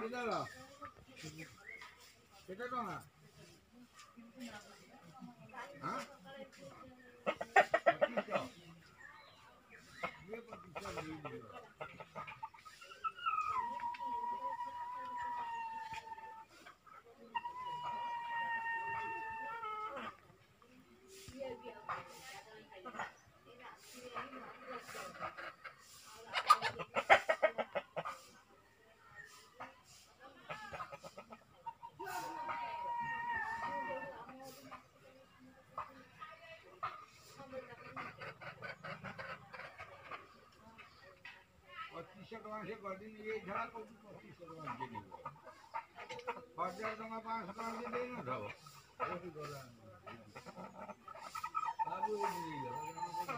केते टका हां 2500 ये 2500 मिल गया से गर्दी ये झड़ा को 2500 के लिए 1000 टका 500 टका के देना था वो भी गोला बाबू ये नहीं है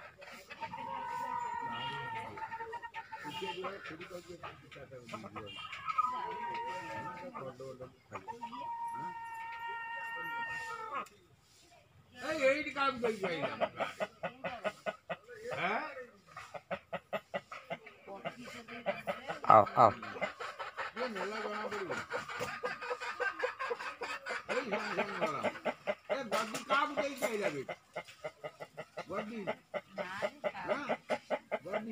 इसके जो है थोड़ी बहुत ये चाहता है वीडियो हां ए यही काम कर जाएगा हैं आओ ये मेला बना पड़ेगा ये संग वाला ये गर्दी काम दे चाहिए बेटा गर्दी हां गर्दी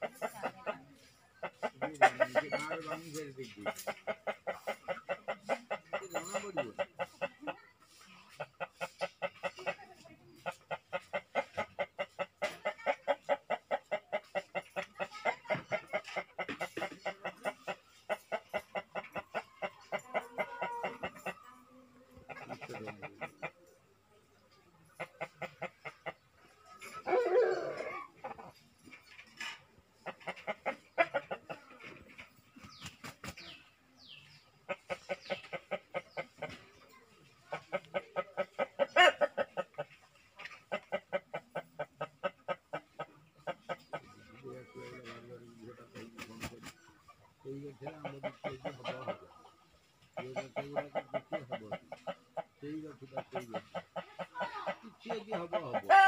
ये गांव गांव से देखी ये जाना पड़ेगा ठीक है